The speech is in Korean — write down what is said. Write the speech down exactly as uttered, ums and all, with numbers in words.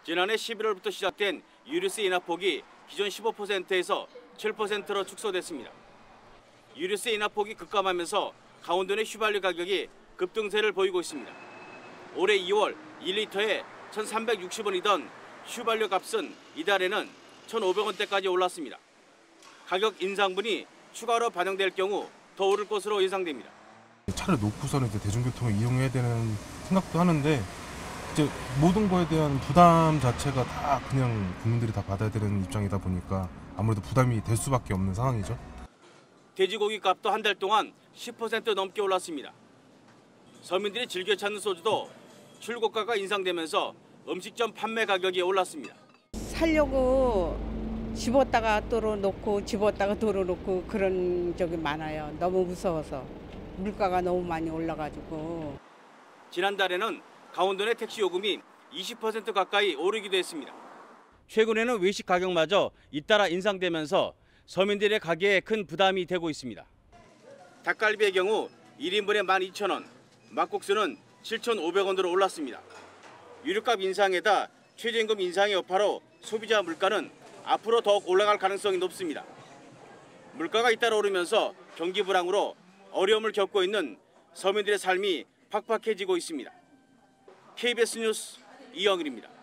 지난해 십일월부터 시작된 유류세 인하폭이 기존 십오 퍼센트에서 칠 퍼센트로 축소됐습니다. 유류세 인하폭이 급감하면서 강원도 내 휘발유 가격이 급등세를 보이고 있습니다. 올해 이월 일 리터에 천삼백육십 원이던 휘발유 값은 이달에는 천오백 원대까지 올랐습니다. 가격 인상분이 추가로 반영될 경우 더 오를 것으로 예상됩니다. 차를 놓고서는 이제 대중교통을 이용해야 되는 생각도 하는데 이제 모든 거에 대한 부담 자체가 다 그냥 국민들이 다 받아야 되는 입장이다 보니까 아무래도 부담이 될 수밖에 없는 상황이죠. 돼지고기 값도 한 달 동안 십 퍼센트 넘게 올랐습니다. 서민들이 즐겨 찾는 소주도 출고가가 인상되면서 음식점 판매 가격이 올랐습니다. 살려고 집었다가 도로 놓고 집었다가 도로 놓고 그런 적이 많아요. 너무 무서워서 물가가 너무 많이 올라가지고. 지난달에는 강원도 내 택시 요금이 이십 퍼센트 가까이 오르기도 했습니다. 최근에는 외식 가격마저 잇따라 인상되면서 서민들의 가게에 큰 부담이 되고 있습니다. 닭갈비의 경우 일 인분에 만 이천 원, 막국수는 칠천오백 원으로 올랐습니다. 유류값 인상에다 최저임금 인상의 여파로 소비자 물가는 앞으로 더욱 올라갈 가능성이 높습니다. 물가가 잇따라 오르면서 경기 불황으로 어려움을 겪고 있는 서민들의 삶이 팍팍해지고 있습니다. 케이비에스 뉴스 이영일입니다.